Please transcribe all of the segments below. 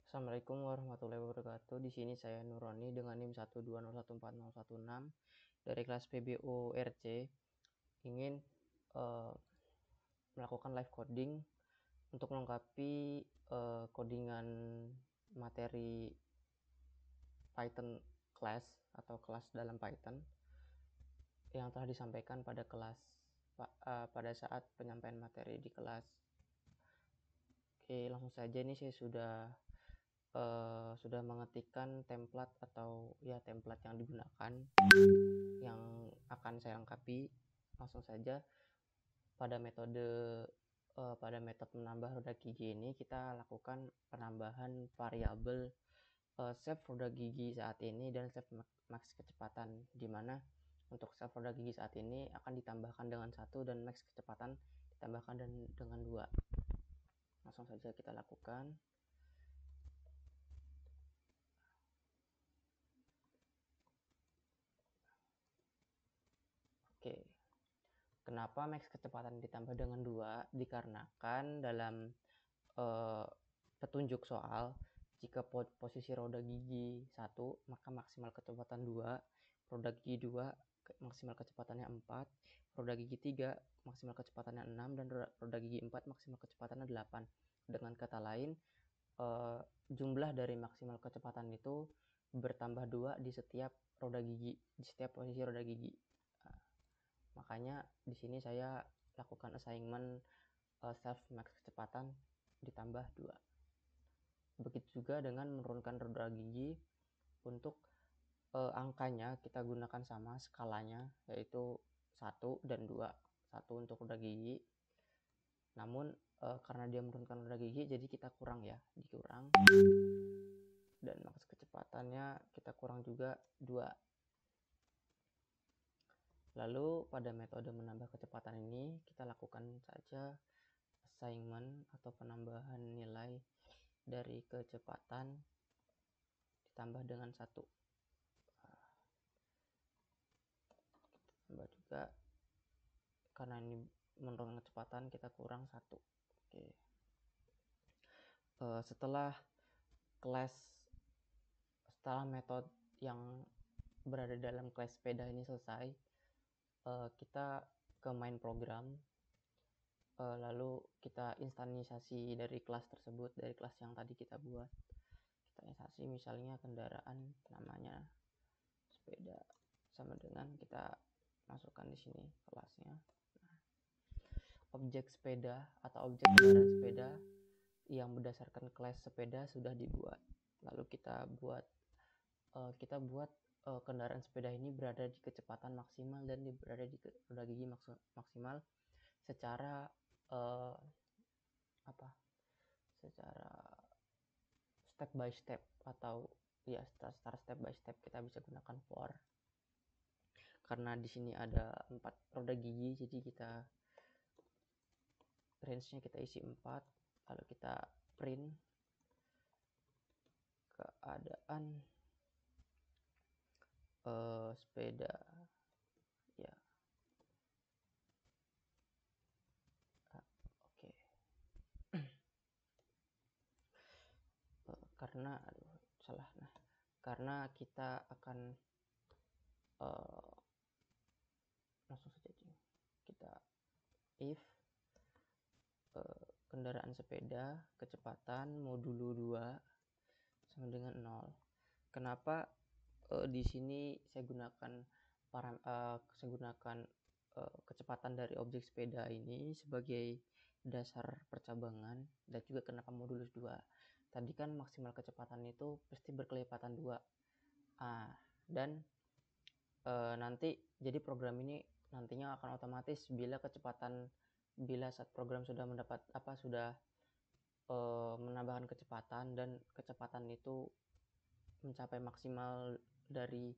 Assalamualaikum warahmatullahi wabarakatuh. Di sini saya Nuroni dengan NIM 120140116 dari kelas PBO-RC ingin melakukan live coding untuk melengkapi codingan materi Python class atau kelas dalam Python yang telah disampaikan pada pada saat penyampaian materi di kelas. Oke, langsung saja. Ini saya sudah mengetikkan template atau template yang digunakan yang akan saya lengkapi. Langsung saja pada metode menambah roda gigi ini kita lakukan penambahan variabel save roda gigi saat ini dan save max kecepatan, di mana untuk save roda gigi saat ini akan ditambahkan dengan 1 dan max kecepatan ditambahkan dengan 2. Langsung saja kita lakukan. Oke. Kenapa max kecepatan ditambah dengan 2? Dikarenakan dalam petunjuk soal, jika posisi roda gigi 1 maka maksimal kecepatan 2, roda gigi 2 maksimal kecepatannya 4, roda gigi 3 maksimal kecepatannya 6, dan roda gigi 4 maksimal kecepatannya 8. Dengan kata lain, jumlah dari maksimal kecepatan itu bertambah 2 di setiap posisi roda gigi. Makanya di sini saya lakukan assignment save max kecepatan ditambah 2. Begitu juga dengan menurunkan roda gigi. Untuk angkanya kita gunakan sama skalanya, yaitu 1 dan 2. 1 untuk roda gigi. Namun karena dia menurunkan roda gigi, jadi kita dikurang. Dan max kecepatannya kita kurang juga 2. Lalu pada metode menambah kecepatan ini kita lakukan saja assignment atau penambahan nilai dari kecepatan ditambah dengan 1. Tambah juga, karena ini menurunkan kecepatan kita kurang 1. Oke. Setelah metode yang berada dalam kelas sepeda ini selesai, kita ke main program, lalu kita instansasi dari kelas tersebut, dari kelas yang tadi kita buat. Kita instansasi misalnya kendaraan namanya sepeda, sama dengan kita masukkan di sini kelasnya. Objek sepeda atau objek kendaraan sepeda yang berdasarkan kelas sepeda sudah dibuat. Lalu kita buat kendaraan sepeda ini berada di kecepatan maksimal dan berada di roda gigi maksimal secara secara step by step, atau secara step by step kita bisa gunakan for. Karena di sini ada 4 roda gigi, jadi kita range-nya kita isi 4, lalu kita print keadaan sepeda ya. Oke. Karena kita akan langsung saja kita if kendaraan sepeda kecepatan modulo 2 sama dengan 0. Kenapa di sini saya gunakan kecepatan dari objek sepeda ini sebagai dasar percabangan, dan juga kenapa modulus 2. Tadi kan maksimal kecepatan itu pasti berkelipatan 2. Dan nanti jadi program ini nantinya akan otomatis bila saat program sudah menambahkan kecepatan dan kecepatan itu mencapai maksimal dari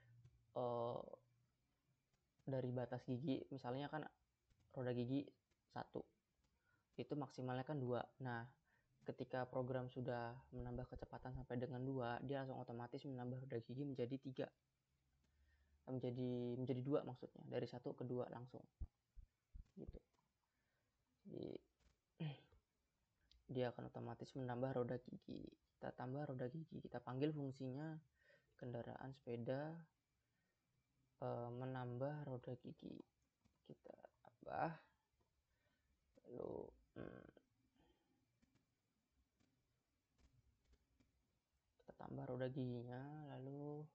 batas gigi, misalnya kan roda gigi 1 itu maksimalnya kan 2. Nah, ketika program sudah menambah kecepatan sampai dengan 2, dia langsung otomatis menambah roda gigi menjadi 3. Menjadi 2 maksudnya, dari 1 ke 2 langsung. Gitu. Jadi dia akan otomatis menambah roda gigi. Kita tambah roda gigi, kita panggil fungsinya kendaraan sepeda menambah roda gigi. Kita tambah, lalu kita tambah roda giginya, lalu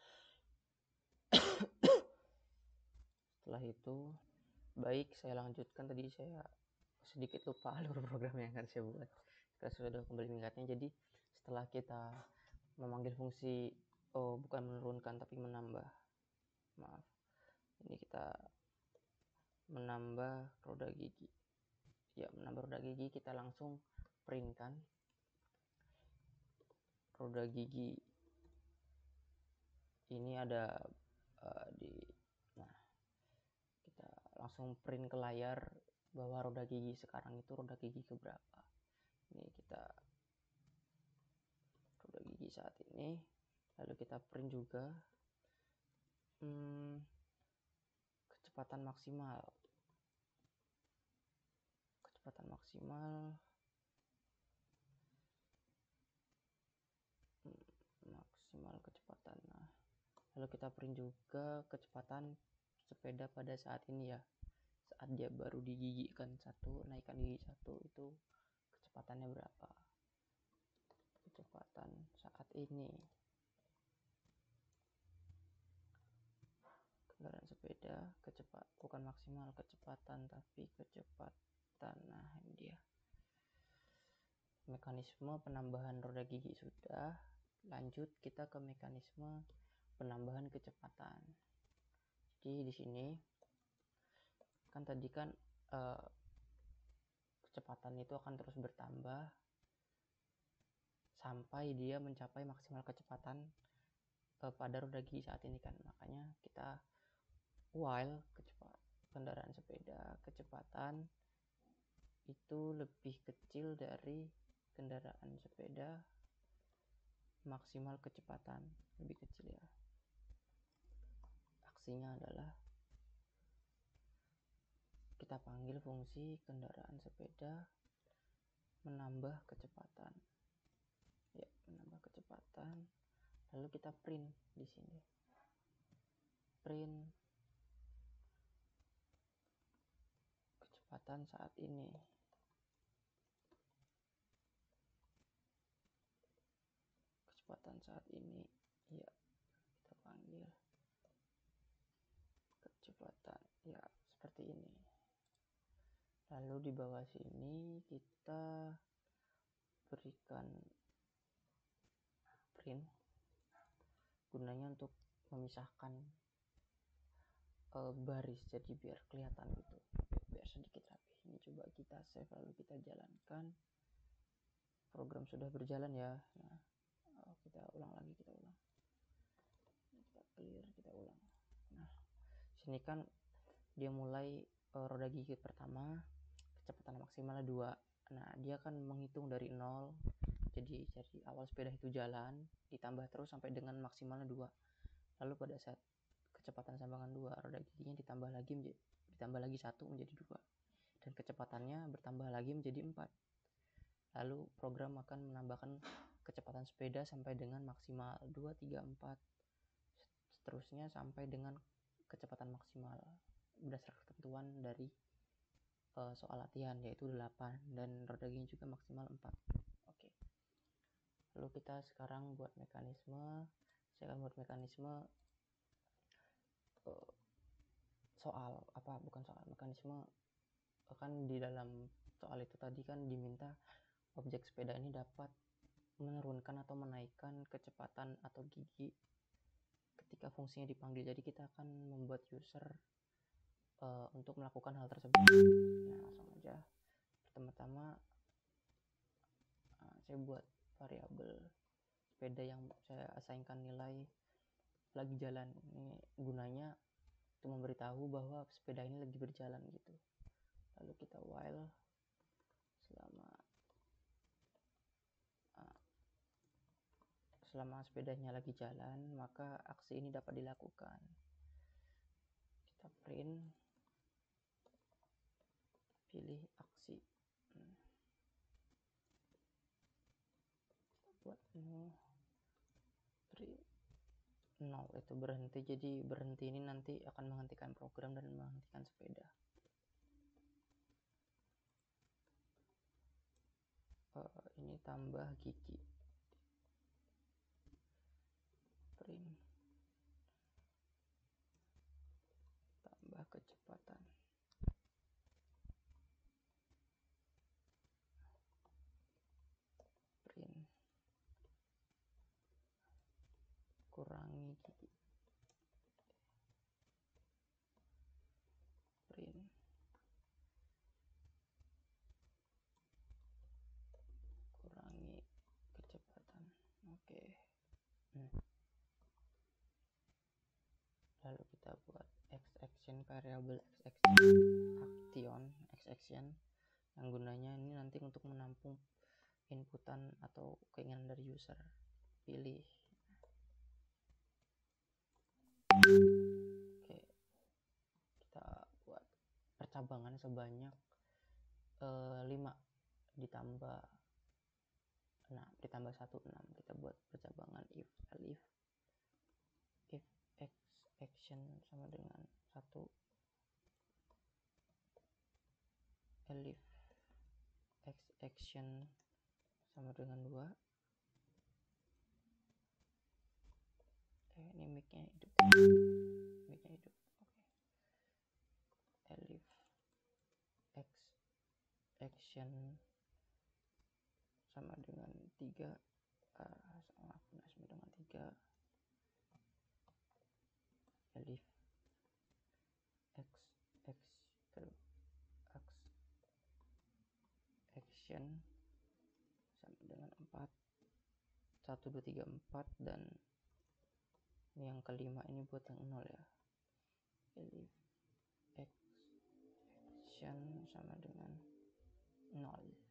setelah itu baik, saya lanjutkan. Tadi saya sedikit lupa alur program yang akan saya buat. Kita sudah kembali mengingatnya. Jadi setelah kita memanggil fungsi bukan menurunkan tapi menambah, maaf, ini kita menambah roda gigi. Ya, menambah roda gigi, kita langsung print kan roda gigi ini ada kita langsung print ke layar bahwa roda gigi sekarang itu roda gigi keberapa. Ini kita roda gigi saat ini, lalu kita print juga kecepatan maksimal kecepatan. Nah, lalu kita print juga kecepatan sepeda pada saat ini ya, saat dia baru digigikan satu, naikkan gigi satu, itu kecepatannya berapa. Kecepatan saat ini kendaraan sepeda, bukan maksimal kecepatan tapi kecepatan. Nah, ini dia. Mekanisme penambahan roda gigi sudah. Lanjut kita ke mekanisme penambahan kecepatan. Jadi di sini kan tadi kan kecepatan itu akan terus bertambah sampai dia mencapai maksimal kecepatan pada roda gigi saat ini kan. Makanya kita while kendaraan sepeda kecepatan itu lebih kecil dari kendaraan sepeda maksimal kecepatan, lebih kecil ya. Aksinya adalah kita panggil fungsi kendaraan sepeda menambah kecepatan. Ya, menambah kecepatan. Lalu kita print di sini. Print kecepatan saat ini. Kecepatan saat ini. Ya, kita panggil kecepatan. Ya, seperti ini. Lalu di bawah sini kita berikan print gunanya untuk memisahkan baris, jadi biar kelihatan gitu, biar sedikit rapi. Ini coba kita save lalu kita jalankan. Program sudah berjalan ya. Nah, kita ulang lagi, kita clear, kita ulang. Nah, sini kan dia mulai roda gigi pertama kecepatan maksimalnya 2. Nah, dia kan menghitung dari 0. Jadi dari awal sepeda itu jalan ditambah terus sampai dengan maksimalnya 2. Lalu pada saat kecepatan sambangan 2, roda giginya ditambah lagi 1 menjadi 2. Dan kecepatannya bertambah lagi menjadi 4. Lalu program akan menambahkan kecepatan sepeda sampai dengan maksimal 2, 3, 4. Seterusnya sampai dengan kecepatan maksimal berdasarkan ketentuan dari soal latihan, yaitu 8, dan roda gigi juga maksimal 4. Oke. Lalu kita sekarang buat mekanisme. Saya akan buat mekanisme mekanisme kan di dalam soal itu tadi kan diminta objek sepeda ini dapat menurunkan atau menaikkan kecepatan atau gigi ketika fungsinya dipanggil. Jadi kita akan membuat user untuk melakukan hal tersebut. Nah, langsung aja. Pertama-tama saya buat variabel sepeda yang saya assignkan nilai lagi jalan. Ini gunanya untuk memberitahu bahwa sepeda ini lagi berjalan gitu. Lalu kita while selama sepedanya lagi jalan, maka aksi ini dapat dilakukan. Kita print, pilih aksi. buat 0 itu berhenti. Jadi berhenti ini nanti akan menghentikan program dan menghentikan sepeda. Ini tambah gigi, print, tambah kecepatan, print, kurangi gigi, print, kurangi kecepatan. Oke. Lalu kita buat x action, variabel x action yang gunanya ini nanti untuk menampung inputan atau keinginan dari user. Pilih. Oke, kita buat percabangan sebanyak 5 ditambah 1 6. Kita buat percabangan if x action sama dengan 1, elif x action sama dengan 2. Ini mic-nya hidup. Oke. Elif x action sama dengan 3, sama dengan 3. Elif x action sama dengan 4. 1 2 3 4 dan ini yang kelima ini buat yang 0 ya. Elif x action sama dengan 0.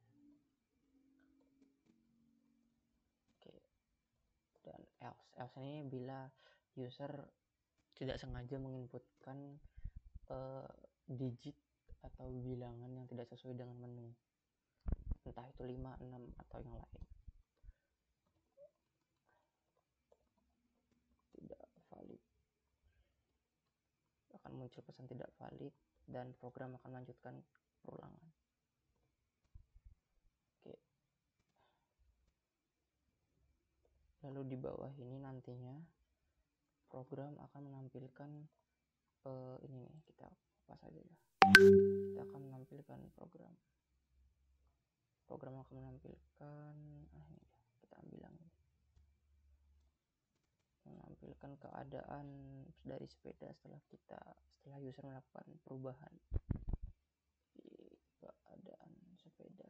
Oke. Dan else ini bila user tidak sengaja menginputkan digit atau bilangan yang tidak sesuai dengan menu, entah itu 5, 6 atau yang lain. Tidak valid, akan muncul pesan tidak valid dan program akan melanjutkan perulangan. Oke. Lalu di bawah ini nantinya program akan menampilkan ini nih, kita apa saja ya. Kita akan menampilkan program akan menampilkan ini kita ambil yang ini, menampilkan keadaan dari sepeda setelah user melakukan perubahan di keadaan sepeda.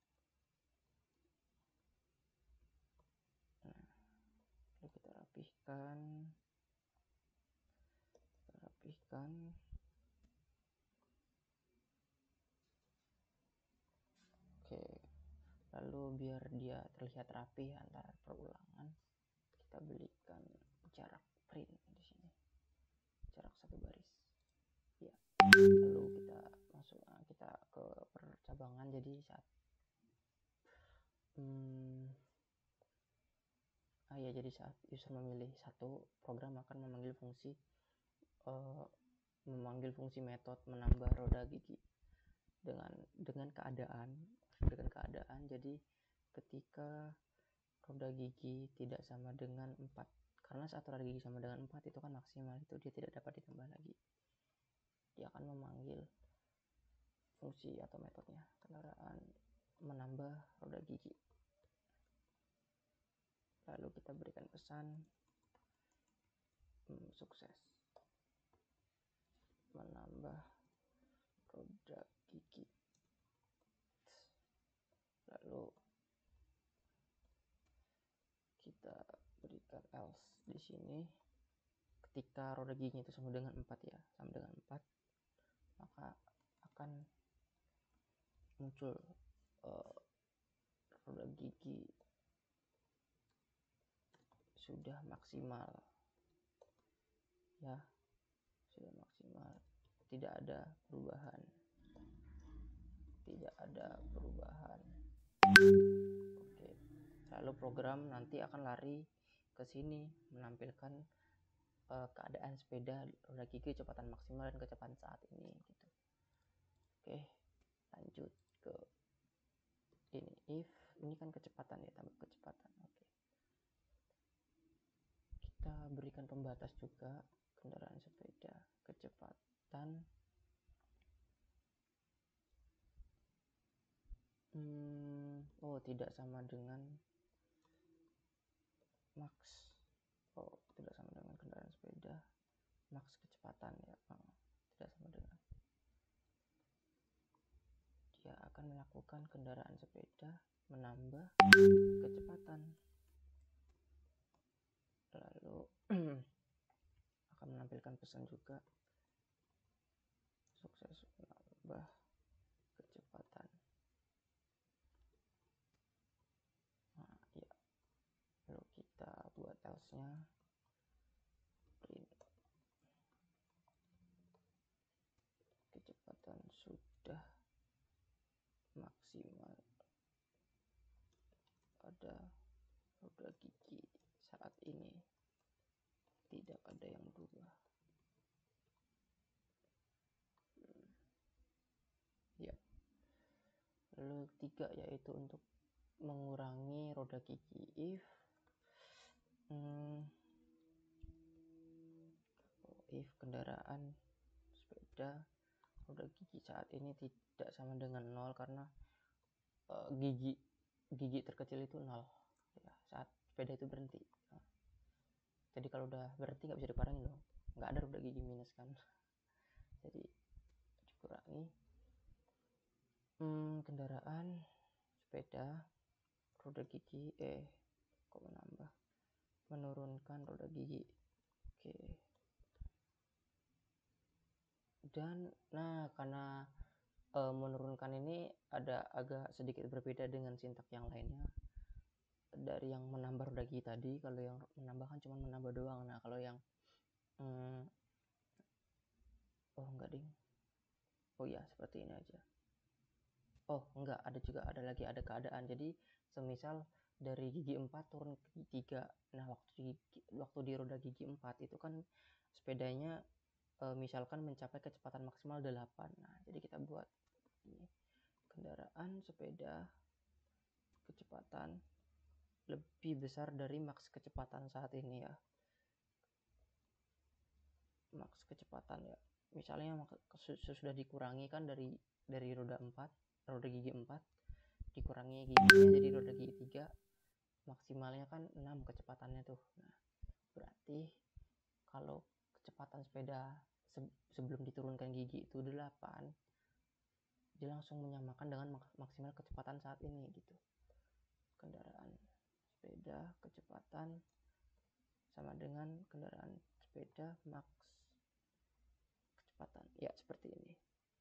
Nah, lalu kita rapihkan. Oke. Lalu biar dia terlihat rapi antara perulangan, kita belikan jarak print di sini, jarak 1 baris. Ya. Lalu kita ke percabangan. Jadi saat user memilih 1, program akan memanggil fungsi method menambah roda gigi dengan keadaan. Jadi ketika roda gigi tidak sama dengan 4, karena saat roda gigi sama dengan 4 itu kan maksimal, itu dia tidak dapat ditambah lagi. Dia akan memanggil fungsi atau metodenya kendaraan menambah roda gigi. Lalu kita berikan pesan sukses menambah roda gigi. Lalu kita berikan else di sini. Ketika roda giginya itu sama dengan 4 ya, maka akan muncul roda gigi sudah maksimal ya, tidak ada perubahan. Oke, lalu program nanti akan lari ke sini menampilkan keadaan sepeda roda gigi kecepatan maksimal dan kecepatan saat ini gitu. Oke, lanjut ke ini. If ini kan kecepatan ya, tambah kecepatan. Oke, kita berikan pembatas juga, kendaraan sepeda kecepatan tidak sama dengan max. Tidak sama dengan kendaraan sepeda max kecepatan ya. Tidak sama dengan, dia akan melakukan kendaraan sepeda menambah kecepatan, lalu akan menampilkan pesan juga, sukses menambah kecepatan. Nah ya, lalu kita buat else nya, print kecepatan sudah maksimal pada roda gigi saat ini, tidak ada yang berubah. Ya, lalu 3 yaitu untuk mengurangi roda gigi. If kendaraan sepeda roda gigi saat ini tidak sama dengan 0, karena gigi terkecil itu 0 ya, saat sepeda itu berhenti. Jadi kalau udah berhenti nggak bisa dikurangin dong, nggak ada roda gigi minus kan. Jadi dikurangi. Kendaraan sepeda roda gigi kok menambah, menurunkan roda gigi. Oke. Dan nah, karena menurunkan ini ada agak sedikit berbeda dengan sintak yang lainnya. Dari yang menambah roda gigi tadi, kalau yang menambah kan cuma menambah doang. Nah kalau yang enggak ding, seperti ini aja. Enggak, ada keadaan. Jadi semisal dari gigi 4 turun ke gigi 3. Nah waktu di roda gigi 4 itu kan sepedanya misalkan mencapai kecepatan maksimal 8. Nah jadi kita buat ini, kendaraan sepeda kecepatan lebih besar dari maks kecepatan saat ini ya. Maks kecepatan ya, misalnya sudah dikurangi kan dari roda gigi 4 dikurangi giginya jadi roda gigi 3, maksimalnya kan 6 kecepatannya tuh. Nah berarti kalau kecepatan sepeda sebelum diturunkan gigi itu 8, dia langsung menyamakan dengan maksimal kecepatan saat ini gitu. Kendaraan sepeda kecepatan sama dengan kendaraan sepeda max kecepatan ya, seperti ini.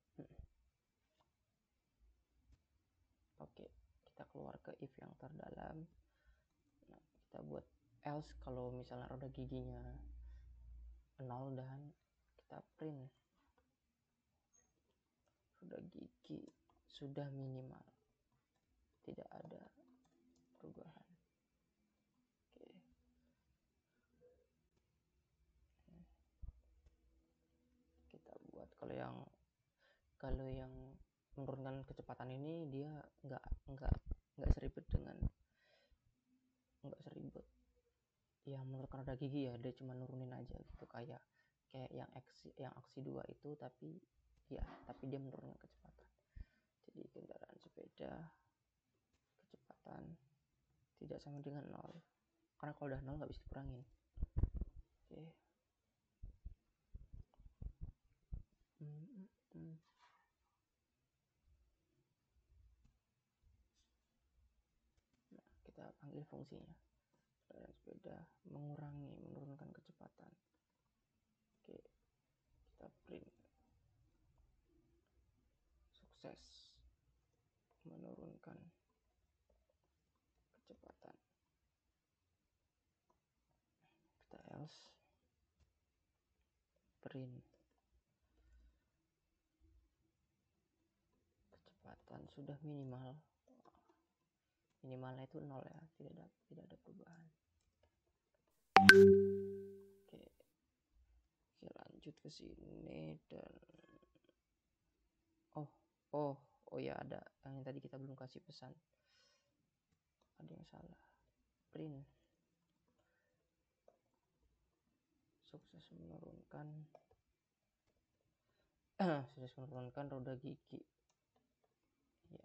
Oke, kita keluar ke if yang terdalam. Nah, kita buat else kalau misalnya roda giginya 0 dan kita print roda gigi sudah minimal, tidak ada perubahan. Oke. Kita buat kalau yang menurunkan kecepatan ini dia nggak seribet yang menurunkan roda gigi ya, dia cuma nurunin aja gitu, kayak yang aksi 2 itu, tapi dia menurunkan kecepatan. Jadi kendaraan sepeda kecepatan tidak sama dengan 0, karena kalau udah 0 nggak bisa dikurangin. Oke. Nah, kita panggil fungsinya kendaraan sepeda menurunkan kecepatan. Oke, kita print sukses menurunkan kecepatan. Kita else print kecepatan sudah minimal minimalnya itu 0 ya, tidak ada perubahan. Oke, lanjut ke sini. Dan oh ya, ada yang tadi kita belum kasih pesan, ada yang salah. Print sukses menurunkan roda gigi ya,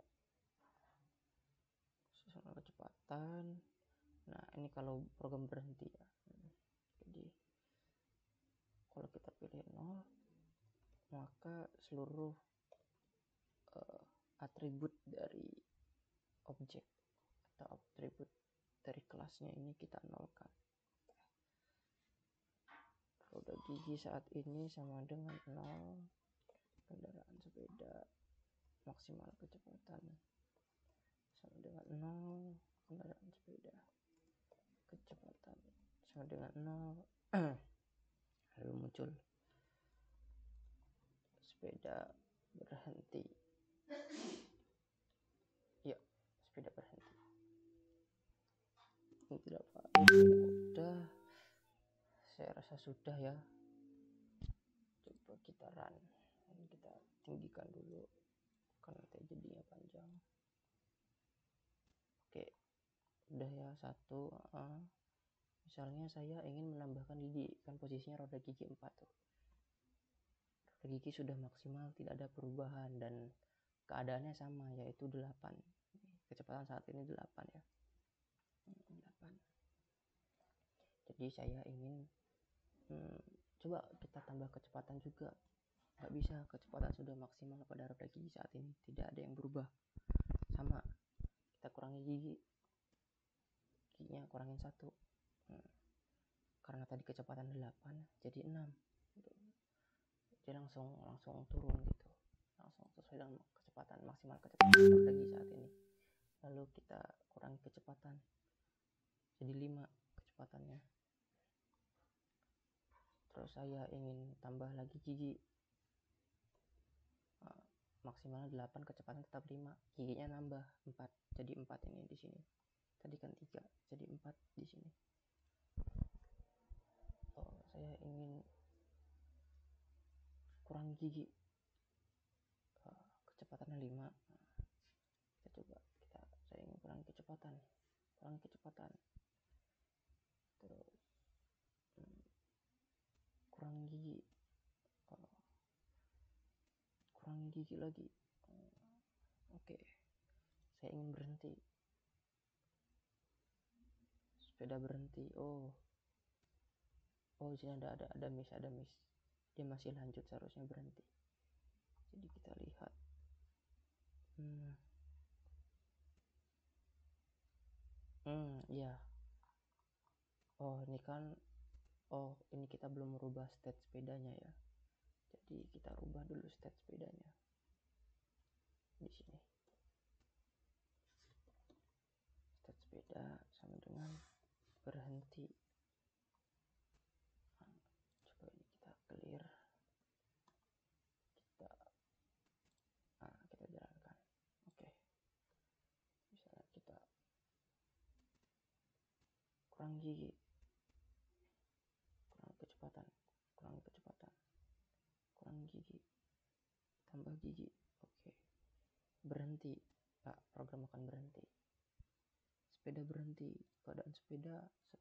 sesuai kecepatan. Nah, ini kalau program berhenti ya. Jadi kalau kita pilih 0, maka seluruh atribut dari objek atau atribut dari kelasnya ini kita nolkan. Roda gigi saat ini sama dengan 0, kendaraan sepeda maksimal kecepatan sama dengan 0, kendaraan sepeda kecepatan sama dengan 0. Lalu muncul sepeda berhenti. Ya, sepeda berhenti. Ini tidak apa-apa. Udah, saya rasa sudah ya. Coba kita run. Ini kita tinggikan dulu karena nanti jadinya panjang. Oke, udah ya. Satu, misalnya saya ingin menambahkan gigi, kan posisinya roda gigi 4 tuh. Roda gigi sudah maksimal, tidak ada perubahan dan keadaannya sama, yaitu 8. Kecepatan saat ini 8 ya. 8. Jadi saya ingin coba kita tambah kecepatan juga. Nggak bisa, kecepatan sudah maksimal pada roda gigi saat ini, tidak ada yang berubah. Sama, kita kurangi giginya kurangin 1. Karena tadi kecepatan 8 jadi 6. Jadi langsung turun gitu. Langsung sesuai dengan kecepatan maksimal kecepatan roda gigi saat ini. Lalu kita kurangi kecepatan jadi 5 kecepatannya. Terus saya ingin tambah lagi gigi, maksimalnya 8, kecepatan tetap 5, giginya nambah 4 jadi 4 ini di sini. Tadi kan 3 jadi 4 di sini. Saya ingin kurang gigi, kecepatannya 5. Kita coba, saya ingin kurang kecepatan. Terus kurang gigi lagi. Oke, saya ingin berhenti, sepeda berhenti. Oh di sini ada miss, dia masih lanjut, seharusnya berhenti. Jadi kita lihat, ya. Ini kita belum merubah state sepedanya ya. Jadi kita rubah dulu state sepedanya di sini. State sepeda sama dengan berhenti. Coba ini kita clear, kita jalankan. Oke, misalnya kita kurang gigi, kurang kecepatan, kurang gigi, tambah gigi. Oke, berhenti, program akan berhenti, sepeda berhenti, keadaan sepeda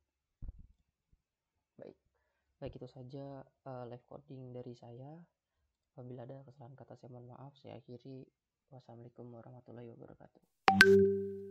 baik itu saja live coding dari saya. Apabila ada kesalahan kata saya mohon maaf. Saya akhiri. Wassalamualaikum warahmatullahi wabarakatuh.